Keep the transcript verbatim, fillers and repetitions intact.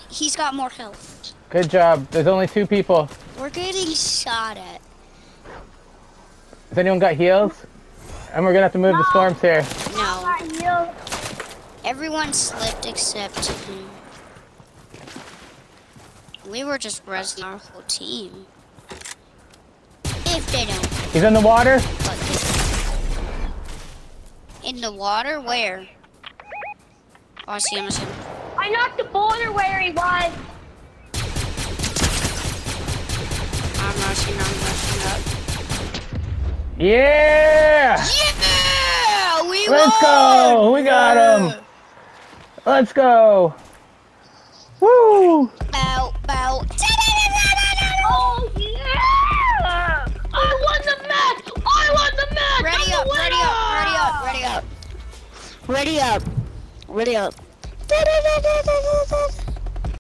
he's got more health. Good job. There's only two people. We're getting shot at. Has anyone got heals? And we're gonna have to move No. the storms here. No. Everyone slipped except him. We were just resing our whole team. If they don't. He's in the water. In the water? Where? Oh, I see him. I see him. I knocked the boulder where he was. I'm rushing. I'm rushing up. Yeah! Yeah! We Let's won! go! We got him! Let's go! Woo! Bow, bow. Oh yeah! I won the match! I won the match! Ready I'm up, the ready up, ready up, winner! ready up. Ready up. Ready up.